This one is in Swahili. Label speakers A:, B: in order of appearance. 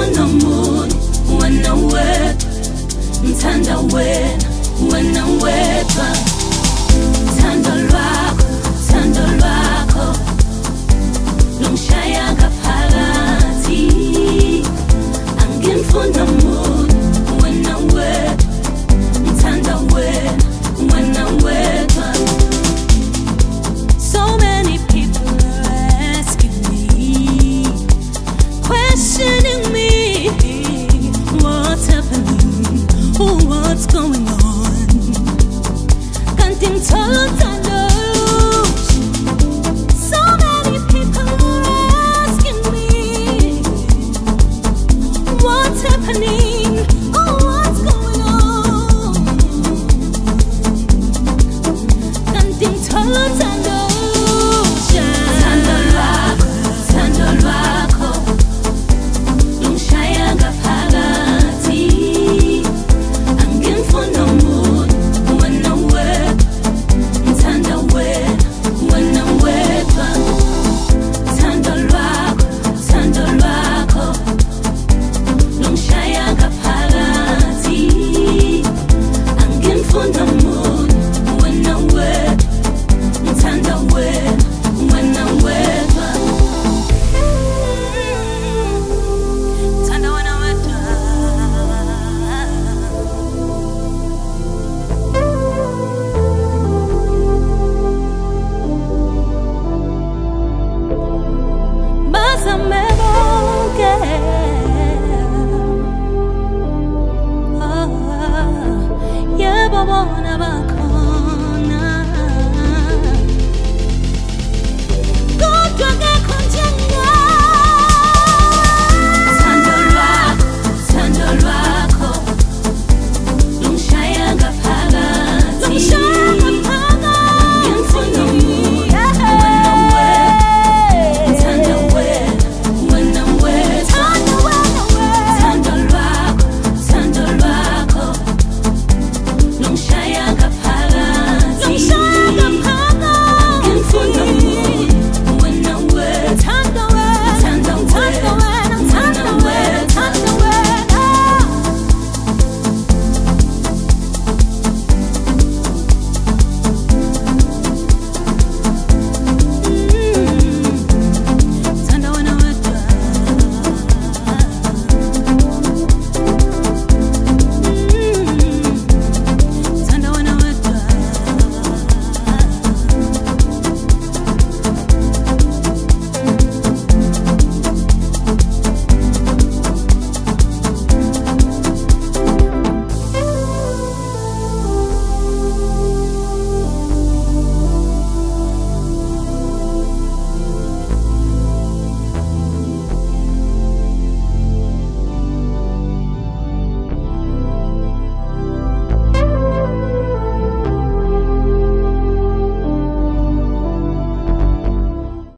A: angimfuna umuntu wena wedwa, ngithanda wena wena wedwa. Thando lwakho lungishaya ngaphakathi. Angimfuna umuntu wena wedwa, ngithanda wena wena wedwa. So many people are asking me, questioning me, what's happening, what's going on. Can't think so many people are asking me, what's happening, what's going on. Can't think Thando lwakho lungishaya ngaphakathi. Angimfuna umuntu wena wedwa, ngithanda wena wena wedwa. Thando lwakho lungishaya ngaphakathi. Angimfuna umuntu wena wedwa, ngithanda wena wena wedwa. Thanda wena wedwa. Bazame bonke, yebo bona